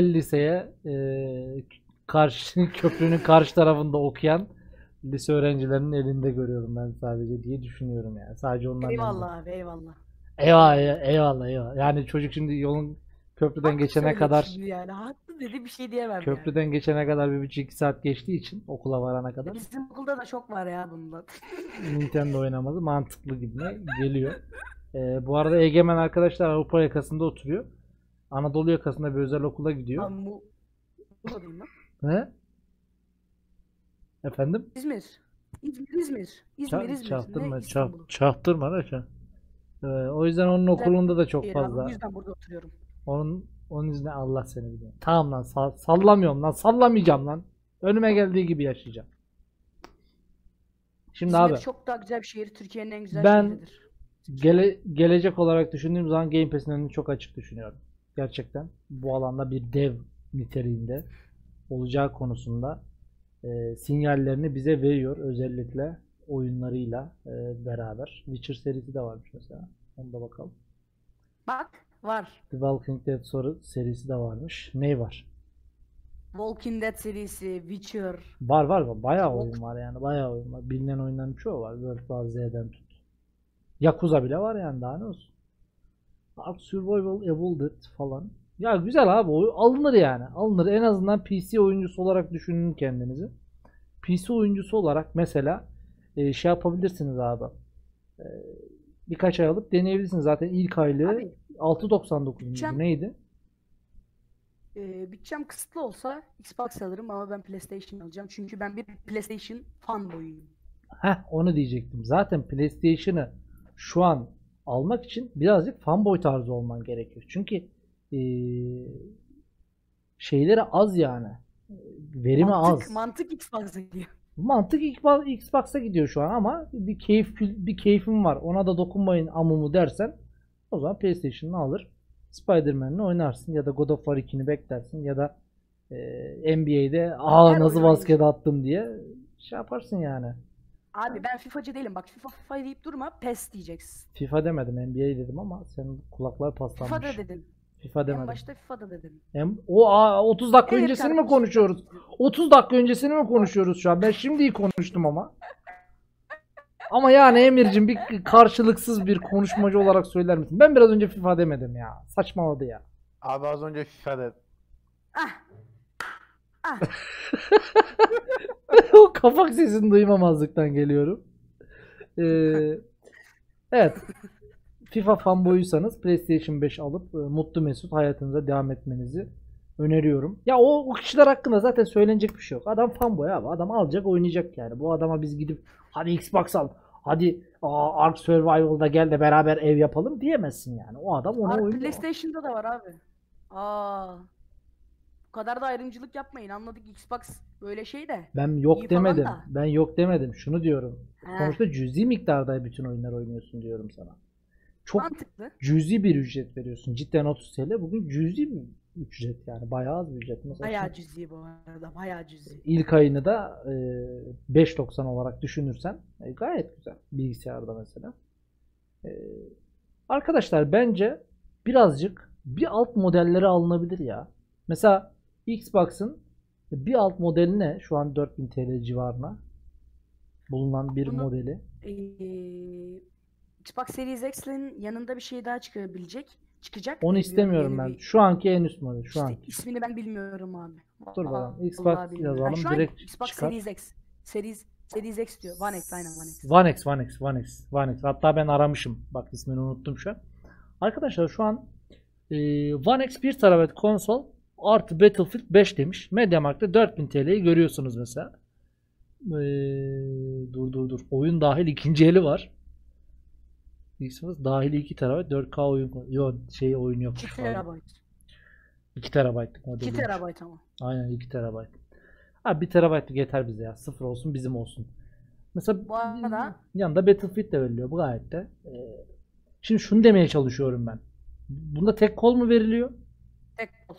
karşı köprünün karşı tarafında okuyan lise öğrencilerinin elinde görüyorum ben sadece diye düşünüyorum yani. Sadece onların elinde. Eyvallah abi eyvallah. Eyvallah, eyvallah, eyvallah. Yani çocuk şimdi yolun köprüden Haklı geçene söyledi kadar şimdi yani. Haklı dedi bir şey diyemem yani. köprüden geçene kadar 1,5-2 saat geçtiği için okula varana kadar Bizim okulda da çok var ya bundan. Nintendo oynaması mantıklı gibi geliyor. Bu arada Egemen arkadaşlar Avrupa yakasında oturuyor. Anadolu yakasında bir özel okula gidiyor. Abi bu da değil mi? He? Efendim? İzmir. İzmir. Çaktırma, Ne İstanbul? çaktırma da şu. O yüzden onun okulunda da çok Şehir abi, fazla. bu yüzden burada oturuyorum. Onun izniyle Allah seni biliyor. Tamam lan, sallamıyorum lan, sallamayacağım lan. Önüme geldiği gibi yaşayacağım. Şimdi İzmir abi çok daha güzel bir şehir. Türkiye'nin en güzel ben şehridir. gelecek olarak düşündüğüm zaman Game Pass'in önünü çok açık düşünüyorum. Gerçekten bu alanda bir dev niteliğinde olacağı konusunda sinyallerini bize veriyor, özellikle oyunlarıyla beraber. Witcher serisi de varmış mesela. Onu da bakalım. Bak var. The Walking Dead serisi de varmış. Ne var? Walking Dead serisi, Witcher. Var. Bayağı Çok. oyun var yani. Bayağı oyun var. Bilinen oyunların çoğu var. World War Z'den tut. Yakuza bile var yani, daha ne olsun. Ark Survival Evolved falan. Ya güzel abi, alınır yani. Alınır. En azından PC oyuncusu olarak düşünün kendinizi. PC oyuncusu olarak mesela şey yapabilirsiniz abi. E, Birkaç ay alıp deneyebilirsiniz. Zaten ilk aylığı Abi, 6.99 bütçem- neydi? Bütçem kısıtlı olsa Xbox alırım ama ben PlayStation alacağım. Çünkü ben bir PlayStation fanboyuyum. Onu diyecektim. Zaten PlayStation'ı şu an almak için birazcık fanboy tarzı olman gerekiyor. Çünkü şeyleri az yani. Verimi az. Mantık Xbox'a gidiyor. Mantık Xbox'a gidiyor şu an ama bir keyfim var. Ona da dokunmayın amumu dersen o zaman PlayStation'ını alır. Spider-Man'ini oynarsın ya da God of War 2'ni beklersin ya da NBA'de Her nasıl oyun basket attım diye şey yaparsın yani. Abi ben FIFA'cı değilim. Bak FIFA deyip durma. PES diyeceksin. FIFA demedim, NBA dedim ama senin kulaklar paslanmış. FIFA'da dedim. FIFA En demedim. başta FIFA'da dedim. 30 dakika Evet öncesini mi kardeşim. konuşuyoruz? 30 dakika öncesini mi konuşuyoruz şu an? Ben şimdi iyi konuştum ama. Ama yani Emir'cim bir karşılıksız bir konuşmacı olarak söyler misin? Ben biraz önce FIFA demedim ya. Saçmaladı ya. Abi az önce FIFA dedim. O kapak sesini duymamazlıktan geliyorum. Evet. FIFA fanboyuysanız PlayStation 5 alıp mutlu mesut hayatınıza devam etmenizi öneriyorum. Ya o kişiler hakkında zaten söylenecek bir şey yok. Adam fanboy abi. Adam alacak, oynayacak yani. Bu adama biz gidip hadi Xbox al, hadi Ark Survival'da gel de beraber ev yapalım diyemezsin yani. O adam ona oynuyor. PlayStation'da da var abi. Bu kadar da ayrımcılık yapmayın. Anladık Xbox böyle şey de. Ben yok İyi falan demedim. da. Ben yok demedim. Şunu diyorum. He. Sonuçta cüzi miktarda bütün oyunlar oynuyorsun diyorum sana. Çok Mantıklı. cüzi bir ücret veriyorsun. Cidden 30 TL bugün cüzi bir ücret yani. Bayağı az bir ücret. Mesela Bayağı cüzi bu arada. Bayağı cüzi. İlk ayını da 5.90 olarak düşünürsen gayet güzel. Bilgisayarda mesela. Arkadaşlar bence birazcık bir alt modelleri alınabilir ya. Mesela Xbox'ın bir alt modeli ne? Şu an 4000 TL civarına bulunan bir Bunu modeli. Xbox Series X'in yanında bir şey daha çıkacak. Onu istemiyorum Yeni ben. bir Şu anki en üst model. Şu işte anki. ismini ben bilmiyorum abi. Dur bakalım. Vallahi Xbox bilmiyorum. yazalım. Şu an Direkt Xbox çıkar. Series X. Series X diyor. One X, aynen One X. One X. Hatta ben aramışım. Bak ismini unuttum şu an. Arkadaşlar şu an One X 1 TB konsol artı Battlefield 5 demiş. MediaMarkt'ta 4000 TL'yi görüyorsunuz mesela. Dur. Oyun dahil ikinci eli var. Xbox dahil 2 TB 4K oyun. Yok oyun yok. 2 TB. 2 TB'lık modeli. 2 TB ama. Aynen 2 TB. Ha 1 TB'lık yeter bize ya. Sıfır olsun bizim olsun. Mesela Bu arada yanında Battlefield de veriliyor. Bu gayet de. Şimdi şunu demeye çalışıyorum ben. Bunda tek kol mu veriliyor? tek kol.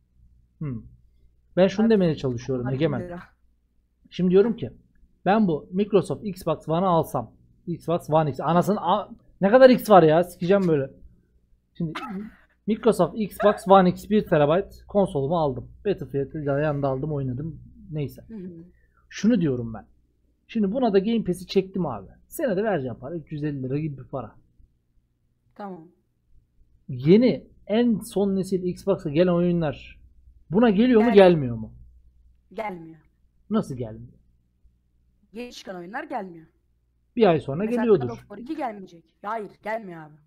Ben şunu Abi, demeye çalışıyorum bunlar Egemen. 1 lira. Şimdi diyorum ki ben bu Microsoft Xbox One'ı alsam. Xbox One X. Ne kadar X var ya? Sikeceğim böyle. Şimdi Microsoft Xbox One X 1 TB konsolumu aldım. Battlefield'i de yanında aldım oynadım. Neyse. Hı hı. Şunu diyorum ben. Şimdi buna da Game Pass'i çektim abi. Senede vereceğim para. 350 lira gibi bir para. Tamam. Yeni en son nesil Xbox'a gelen oyunlar buna geliyor mu Gelmiyor. gelmiyor mu? Gelmiyor. Nasıl gelmiyor? Yeni çıkan oyunlar gelmiyor. Bir ay sonra Mesela God geliyordur. of War 2 gelmeyecek. Hayır, gelmiyor abi.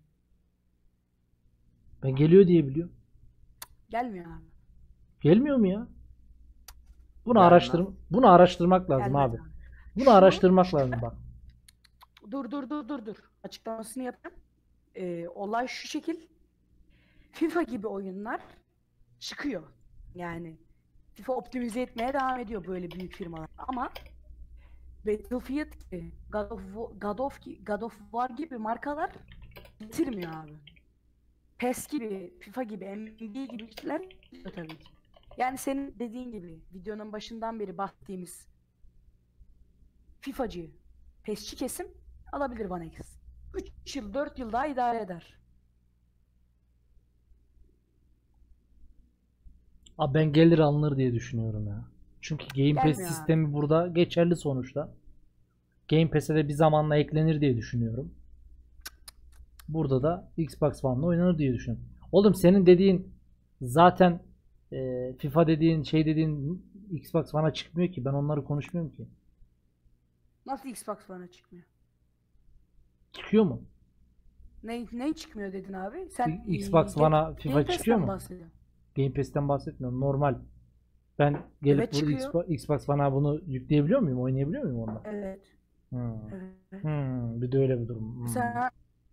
Ben geliyor diye biliyorum. Gelmiyor abi. Gelmiyor mu ya? Gelmez. Bunu araştırmak lazım Gelmez abi. abi. Bunu Şunu- araştırmak lazım bak. Dur. Açıklamasını yapayım. Olay şu şekil. FIFA gibi oyunlar çıkıyor. Yani FIFA optimize etmeye devam ediyor böyle büyük firmalar. Ama Battlefield gibi, God of War gibi markalar bitirmiyor abi. PES gibi, FIFA gibi, NBA gibi işler yapıyor tabii ki. Yani senin dediğin gibi videonun başından beri bahsettiğimiz FIFA'cı, PES'çi kesim alabilir One X. 3 yıl, 4 yıl daha idare eder. Abi ben gelir alınır diye düşünüyorum ya. Çünkü Game Pass Gelmiyor abi. sistemi burada geçerli sonuçta. Game Pass'e de bir zamanla eklenir diye düşünüyorum. Burada da Xbox One'la oynanır diye düşünüyorum. Oğlum senin dediğin zaten FIFA dediğin dediğin Xbox One'a çıkmıyor ki. Ben onları konuşmuyorum ki. Nasıl Xbox One'a çıkmıyor? Çıkıyor mu? Ne çıkmıyor dedin abi? Sen Xbox One'a FIFA Game çıkıyor mu? Pass'ten bahsediyorsun. Game Pass'ten bahsetmiyorum. Normal. Ben gelip Evet, burada çıkıyor. Xbox One'a bunu yükleyebiliyor muyum? Oynayabiliyor muyum onda? Evet. Hmm. Evet. Bir de öyle bir durum. Mesela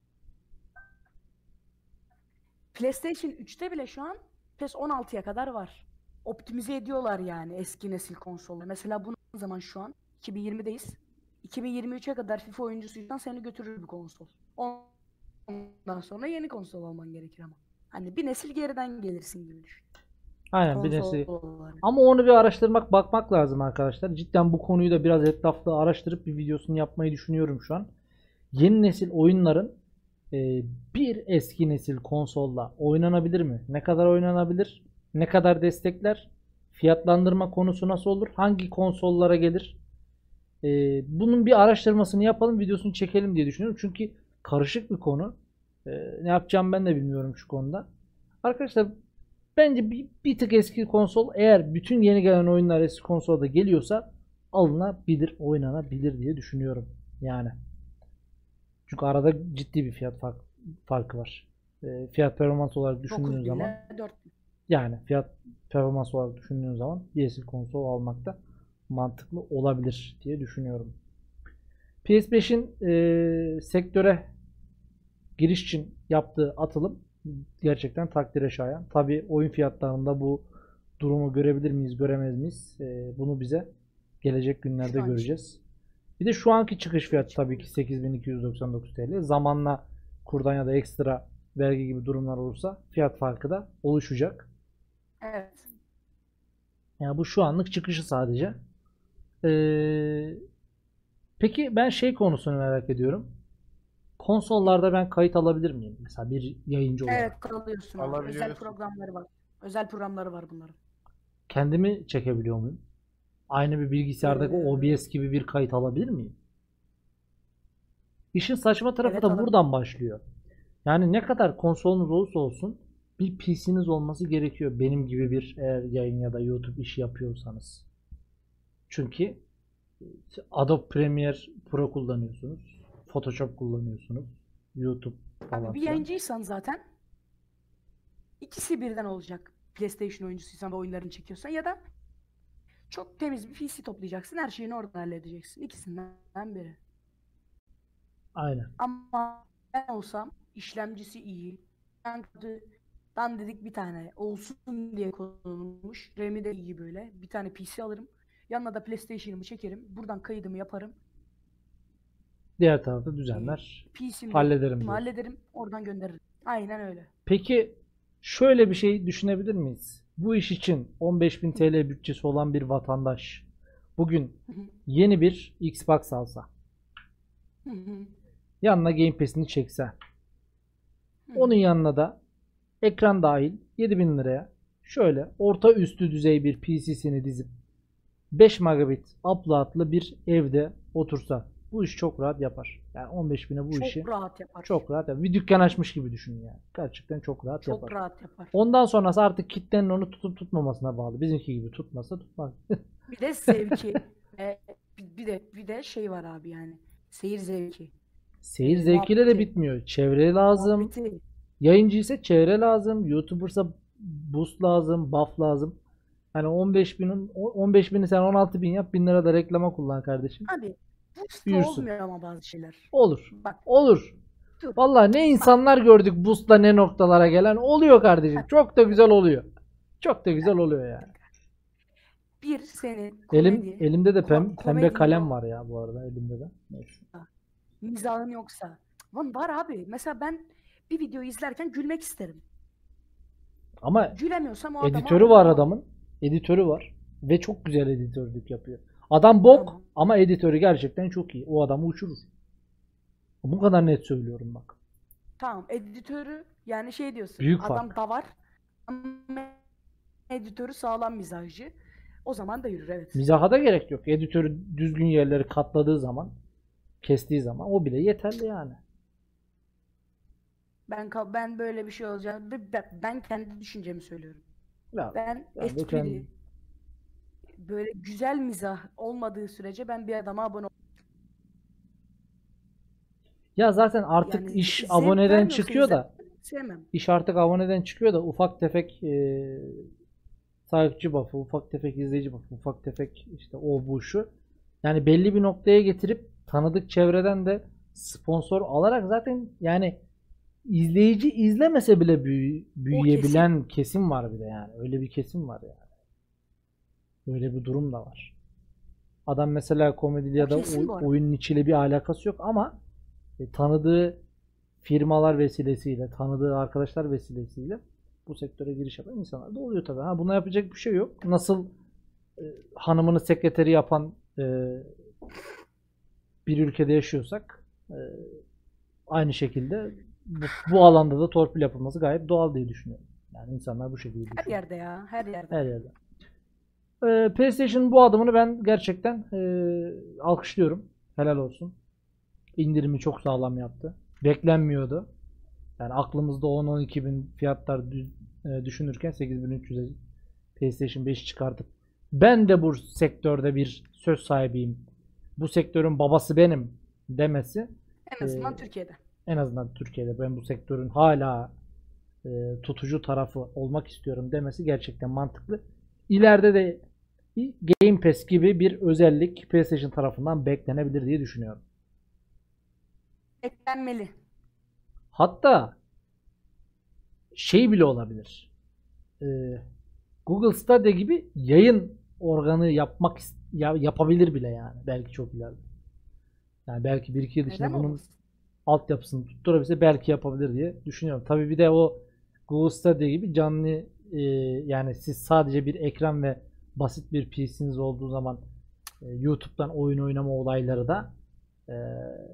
PlayStation 3'te bile şu an PES 16'ya kadar var. Optimize ediyorlar yani eski nesil konsolları. Mesela bu zaman şu an 2020'deyiz. 2023'e kadar FIFA oyuncusuysan seni götürür bir konsol. Ondan sonra yeni konsol alman gerekir ama. Hani bir nesil geriden gelirsin gibi düşün. Aynen bir Konsol nesil. olarak. Ama onu bir araştırmak, bakmak lazım arkadaşlar. Cidden bu konuyu da biraz etraflı araştırıp bir videosunu yapmayı düşünüyorum şu an. Yeni nesil oyunların bir eski nesil konsolla oynanabilir mi? Ne kadar oynanabilir? Ne kadar destekler? Fiyatlandırma konusu nasıl olur? Hangi konsollara gelir? Bunun bir araştırmasını yapalım, videosunu çekelim diye düşünüyorum. Çünkü karışık bir konu. Ne yapacağım ben de bilmiyorum şu konuda. Arkadaşlar bence bir tık eski konsol, eğer bütün yeni gelen oyunlar eski konsolda geliyorsa alınabilir, oynanabilir diye düşünüyorum. Yani. Çünkü arada ciddi bir fiyat farkı var. Fiyat performans olarak düşündüğün 9 zaman bile 4 yani fiyat performans olarak düşündüğün zaman bir eski konsol almak da mantıklı olabilir diye düşünüyorum. PS5'in sektöre giriş için yaptığı atılım gerçekten takdire şayan. Tabii oyun fiyatlarında bu durumu görebilir miyiz, göremez miyiz? Bunu bize gelecek günlerde Şu an göreceğiz. Bir de şu anki çıkış fiyatı tabii ki 8.299 TL. Zamanla kurdan ya da ekstra vergi gibi durumlar olursa fiyat farkı da oluşacak. Evet. Yani bu şu anlık çıkışı sadece. Peki ben konusunu merak ediyorum. Konsollarda ben kayıt alabilir miyim? Mesela bir yayıncı olarak. Evet, kalıyorsun abi. Özel Alabiliyorsun. programları var. Özel programları var bunların. Kendimi çekebiliyor muyum? Aynı bir bilgisayardaki Ee, OBS gibi bir kayıt alabilir miyim? İşin saçma tarafı Evet, da alabilir. buradan başlıyor. Yani ne kadar konsolunuz olursa olsun bir PC'niz olması gerekiyor. Benim gibi bir eğer yayın ya da YouTube işi yapıyorsanız. Çünkü Adobe Premiere Pro kullanıyorsunuz. Photoshop kullanıyorsunuz. YouTube falan Abi bir filan. yayıncıysan zaten ikisi birden olacak. PlayStation oyuncusuysan ve oyunlarını çekiyorsan ya da çok temiz bir PC toplayacaksın. Her şeyini oradan halledeceksin. İkisinden biri. Aynen. Ama ben olsam işlemcisi iyi. Dandidik bir tane olsun diye konulmuş. RAM'i de iyi böyle. Bir tane PC alırım. Yanına da PlayStation'ımı çekerim. Buradan kaydımı yaparım. Diğer tarafta düzenler. PC'mi Hallederim de diyor. hallederim. Oradan gönderirim. Aynen öyle. Peki şöyle bir şey düşünebilir miyiz? Bu iş için 15.000 TL bütçesi olan bir vatandaş bugün yeni bir Xbox alsa, yanına Game Pass'ini çekse, onun yanına da ekran dahil 7.000 liraya şöyle orta üstü düzey bir PC'sini dizip 5 megabit upload'lı bir evde otursa bu iş çok rahat yapar. Yani 15.000'e bu Çok işi rahat yapar. çok rahat yapar. Bir dükkan açmış gibi düşünün yani. Gerçekten çok rahat Çok yapar. rahat yapar. Ondan sonrası artık kitlenin onu tutup tutmamasına bağlı. Bizimki gibi tutmasa tutmaz. Bir de zevki. Bir de şey var abi yani. Seyir zevki. Seyir zevkiyle de Muhabbeti. bitmiyor. Çevre lazım. Muhabbeti. Yayıncı ise çevre lazım. YouTuber'sa boost lazım, buff lazım. Hani 15.000'i sen 16.000 yap, 1000 lira da reklama kullan kardeşim. Abi boost Büyürsün. olmuyor ama bazı şeyler. Olur. Bak Olur. dur. Vallahi ne insanlar gördük boost'la ne noktalara gelen. Oluyor kardeşim. Çok da güzel oluyor. Çok da güzel oluyor yani. Bir senin komedi, Elimde de pembe komedin kalem yok, var ya bu arada elimde de. Neyse. mizahın yoksa. Lan var abi. Mesela ben bir video izlerken gülmek isterim. Ama Gülemiyorsam o adama editörü abone var olmam. adamın. Editörü var. Ve çok güzel editörlük yapıyor. Adam bok Tamam. ama editörü gerçekten çok iyi. O adamı uçurur. Bu kadar net söylüyorum bak. Tamam, editörü yani şey diyorsun. Büyük Adam fark. da var. Ama editörü sağlam mizahcı. O zaman da yürür, evet. Mizaha da gerek yok. Editörü düzgün yerleri katladığı zaman, kestiği zaman o bile yeterli yani. Ben böyle bir şey olacağını ben kendi düşüncemi söylüyorum. Ya, Ben ben de espri, kendim- böyle güzel mizah olmadığı sürece ben bir adama abone Ya zaten artık yani iş zevk aboneden vermiyorsa çıkıyor da sevmem. iş artık aboneden çıkıyor da ufak tefek takipçi buff'ı, ufak tefek izleyici buff'ı, ufak tefek işte o bu şu. Yani belli bir noktaya getirip tanıdık çevreden de sponsor alarak zaten yani izleyici izlemese bile büyüyebilen kesim var bir de yani. Öyle bir kesim var yani. Öyle bir durum da var. Adam mesela komedi ya da kesin bu arada. oyunun içiyle bir alakası yok ama tanıdığı firmalar vesilesiyle, tanıdığı arkadaşlar vesilesiyle bu sektöre giriş yapan insanlar da oluyor tabii. Ha, buna yapacak bir şey yok. Nasıl hanımını sekreteri yapan bir ülkede yaşıyorsak aynı şekilde bu alanda da torpil yapılması gayet doğal diye düşünüyorum. Yani insanlar bu şekilde Her düşünüyor. yerde ya, her yerde. Her yerde. PlayStation'ın bu adımını ben gerçekten alkışlıyorum. Helal olsun. İndirimi çok sağlam yaptı. Beklenmiyordu. Yani aklımızda 10-12 bin fiyatlar düşünürken 8.300'e PlayStation 5 çıkartıp ben de bu sektörde bir söz sahibiyim. Bu sektörün babası benim demesi En azından e, Türkiye'de. en azından Türkiye'de ben bu sektörün hala tutucu tarafı olmak istiyorum demesi gerçekten mantıklı. İleride de Game Pass gibi bir özellik PlayStation tarafından beklenebilir diye düşünüyorum. Eklenmeli. Hatta şey bile olabilir. Google Stadia gibi yayın organı yapabilir bile yani. Belki çok ileride. Yani belki 1-2 yıl içinde Neden bunun olmasın? altyapısını tutturabilse belki yapabilir diye düşünüyorum. Tabii bir de o Google Stadia gibi canlı yani siz sadece bir ekran ve basit bir PC'niz olduğu zaman YouTube'dan oyun oynama olayları da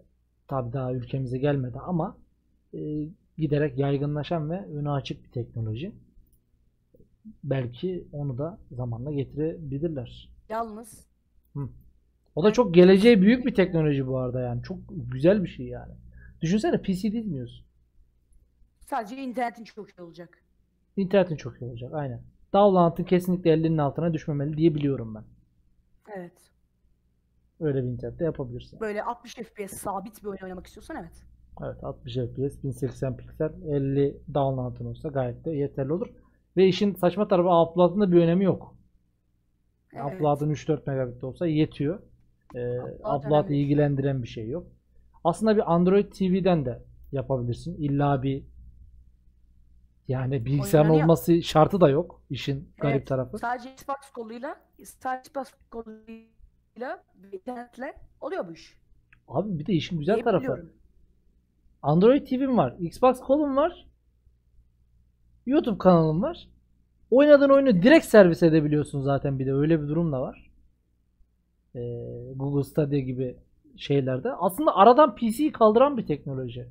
Tabii daha ülkemize gelmedi ama giderek yaygınlaşan ve önü açık bir teknoloji. Belki onu da zamanla getirebilirler. Yalnız Hı. O da çok geleceğe büyük bir teknoloji bu arada yani. Çok güzel bir şey yani. Düşünsene PC dizmiyorsun. sadece internetin çok iyi olacak. İnternetin çok iyi olacak. Aynen. Download'ın kesinlikle 50'nin altına düşmemeli diye biliyorum ben. Evet. Öyle bir internette yapabilirsin. Böyle 60 FPS sabit bir oyun oynamak istiyorsan evet. Evet, 60 FPS 1080 piksel 50 download'ın olsa gayet de yeterli olur. Ve işin saçma tarafı upload'ın da bir önemi yok. Evet. Upload'ın 3-4 megabit olsa yetiyor. Upload Upload önemli. ilgilendiren bir şey yok. Aslında bir Android TV'den de yapabilirsin. İlla bir yani bilgisayarın Oynanıyor. olması şartı da yok. İşin garip Evet. tarafı. Sadece Xbox koluyla ve internetle oluyor bu iş. Abi bir de işin güzel Diye tarafı. biliyorum. Android TV'm var. Xbox kolum var. YouTube kanalım var. Oynadığın oyunu direkt servis edebiliyorsun zaten, bir de öyle bir durum da var. Google Stadia gibi şeylerde. Aslında aradan PC'yi kaldıran bir teknoloji.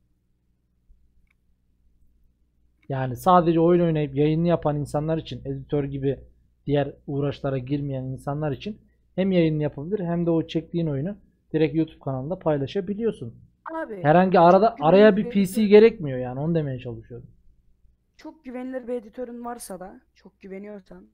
Yani sadece oyun oynayıp yayını yapan insanlar için, editör gibi diğer uğraşlara girmeyen insanlar için hem yayını yapabilir hem de o çektiğin oyunu direkt YouTube kanalında paylaşabiliyorsun. Abi Herhangi araya bir PC editör- gerekmiyor yani, onu demeye çalışıyorum. çok güvenilir bir editörün varsa da çok güveniyorsan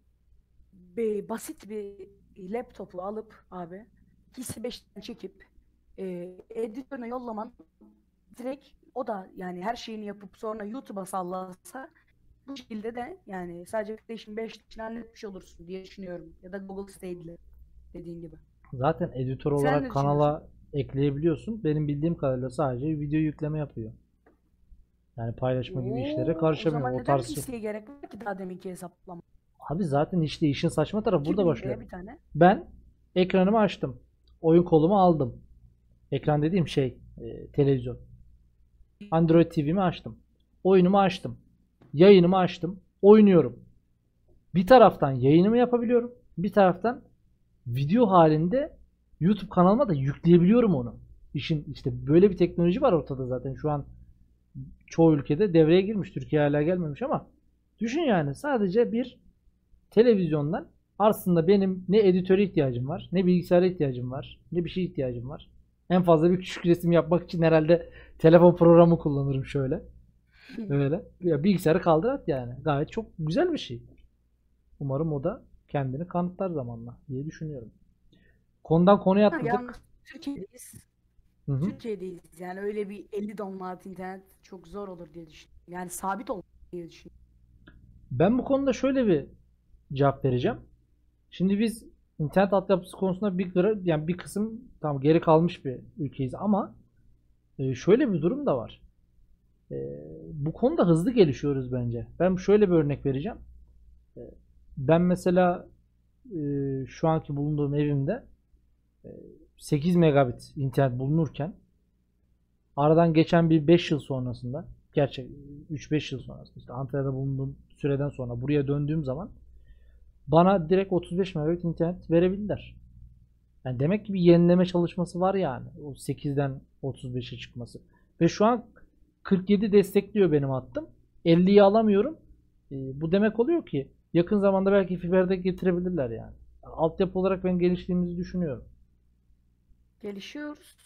basit bir laptopu alıp abi PC 5'ten çekip editörüne yollaman direkt o da yani her şeyini yapıp sonra YouTube'a sallasa bu şekilde de yani sadece PlayStation 5 için halletmiş olursun diye düşünüyorum. Ya da Google Stadia dediğin gibi. Zaten editör Sen olarak ne düşünüyorsun? kanala ekleyebiliyorsun. Benim bildiğim kadarıyla sadece video yükleme yapıyor. Yani paylaşma gibi işlere O karışamıyor. zaman O neden tarz şey. PC'ye gerek var ki daha deminki hesaplama? Abi zaten işte işin saçma tarafı burada 2000 başlıyor. liraya bir tane. Ben ekranımı açtım. Oyun kolumu aldım. Ekran dediğim şey televizyon. Android TV'mi açtım. Oyunumu açtım. Yayınımı açtım. Oynuyorum. Bir taraftan yayınımı yapabiliyorum. Bir taraftan video halinde YouTube kanalıma da yükleyebiliyorum onu. İşin işte böyle bir teknoloji var ortada zaten. Şu an çoğu ülkede devreye girmiş. Türkiye hala gelmemiş ama düşün yani, sadece bir televizyondan aslında benim ne editöre ihtiyacım var, ne bilgisayara ihtiyacım var, ne bir şey ihtiyacım var. En fazla bir küçük resim yapmak için herhalde telefon programı kullanırım şöyle. Öyle. Ya bilgisayarı kaldır at yani. Gayet çok güzel bir şey. Umarım o da kendini kanıtlar zamanla diye düşünüyorum. Konudan konuya Ha, yalnız atladık. Türkiye'deyiz. Hı hı. Türkiye'deyiz. Yani öyle bir 50 download internet çok zor olur diye düşünüyorum. Yani sabit olur diye düşünüyorum. Ben bu konuda şöyle bir cevap vereceğim. Şimdi biz internet altyapısı konusunda yani bir kısım tam geri kalmış bir ülkeyiz ama şöyle bir durum da var. Bu konuda hızlı gelişiyoruz bence. Ben şöyle bir örnek vereceğim. E, Ben mesela şu anki bulunduğum evimde 8 megabit internet bulunurken aradan geçen bir 5 yıl sonrasında, gerçek 3-5 yıl sonrasında, işte Antalya'da bulunduğum süreden sonra buraya döndüğüm zaman bana direkt 35 megabit internet verebildiler. Yani demek ki bir yenileme çalışması var yani. O 8'den 35'e çıkması. Ve şu an 47 destekliyor benim hattım. 50'yi alamıyorum. Bu demek oluyor ki yakın zamanda belki fiberde getirebilirler yani. Altyapı olarak ben geliştiğimizi düşünüyorum. Gelişiyoruz.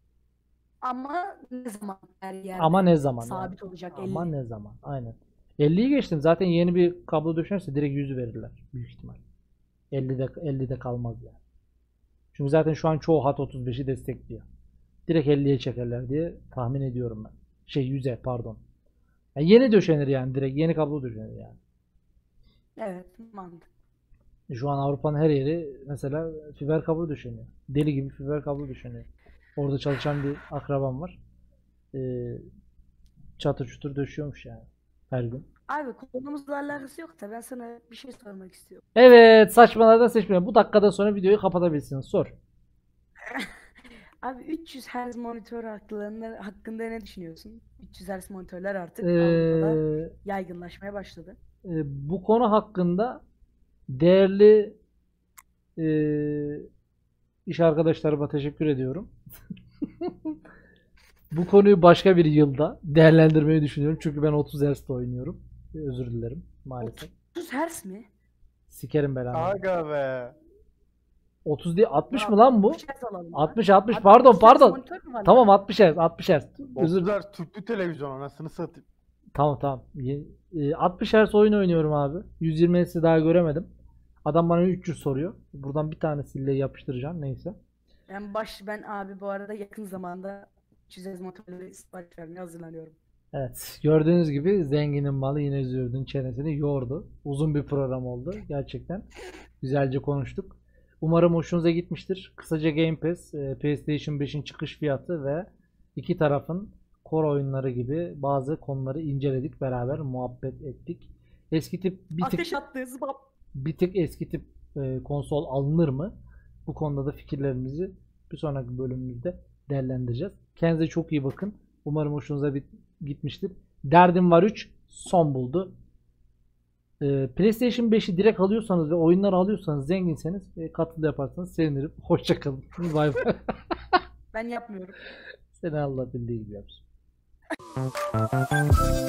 Ama ne zaman her Ama yerde ne zaman yani? sabit olacak Ama 50. ne zaman? Aynen. 50'yi geçtim. Zaten yeni bir kablo döşerse direkt 100'ü verirler büyük ihtimal. 50'de kalmaz yani. Çünkü zaten şu an çoğu hat 35'i destekliyor. Direkt 50'ye çekerler diye tahmin ediyorum ben. 100'e pardon. Yani yeni döşenir yani, direkt yeni kablo döşenir yani. Evet, mantık. Şu an Avrupa'nın her yeri mesela fiber kablo döşeniyor. Deli gibi fiber kablo döşeniyor. Orada çalışan bir akrabam var. Ee, Çatır çutur döşüyormuş yani her gün. Abi konumuzla alakası yok da ben sana bir şey sormak istiyorum. Evet, saçmalardan seçmeyelim. Bu dakikadan sonra videoyu kapatabilirsiniz. Sor. Abi 300 Hz monitör hakkında ne düşünüyorsun? 300 Hz monitörler artık Avrupa'da Ee, yaygınlaşmaya başladı. Bu konu hakkında değerli iş arkadaşlarıma teşekkür ediyorum. Bu konuyu başka bir yılda değerlendirmeyi düşünüyorum. Çünkü ben 30 Hz'de oynuyorum. Özür dilerim maalesef. 30 Hz mi? Sikerim belanı. Aga be. 30 değil 60 Ya, mı lan bu? 60 Hz alalım lan. 60 60 Abi, pardon 30 Hz pardon. monitör mü var Tamam lan? 60 Hz 60 Hz. Özür dilerim. Bozdular tüplü televizyon anasını satayım. Tamam tamam. 60 Hz oyun oynuyorum abi. 120 Hz'i daha göremedim. Adam bana 300 soruyor. Buradan bir tanesiyle yapıştıracağım neyse. Ben abi bu arada yakın zamanda 300 Hz motorları sipariş vermeye hazırlanıyorum. Evet. Gördüğünüz gibi zenginin malı yine Züğürdün çenesini yordu. Uzun bir program oldu. Gerçekten. Güzelce konuştuk. Umarım hoşunuza gitmiştir. Kısaca Game Pass, PlayStation 5'in çıkış fiyatı ve iki tarafın core oyunları gibi bazı konuları inceledik. Beraber muhabbet ettik. Eski tip Ateş attığı zıbap. bir tık eski tip konsol alınır mı? Bu konuda da fikirlerimizi bir sonraki bölümümüzde değerlendireceğiz. Kendinize çok iyi bakın. Umarım hoşunuza gitmiştir. Derdim var 3 son buldu. PlayStation 5'i direkt alıyorsanız ve oyunları alıyorsanız zenginseniz katıl yaparsanız sevinirim. Hoşçakalın. Bay bay. Ben yapmıyorum. Seni Allah bildiği gibi yapsın.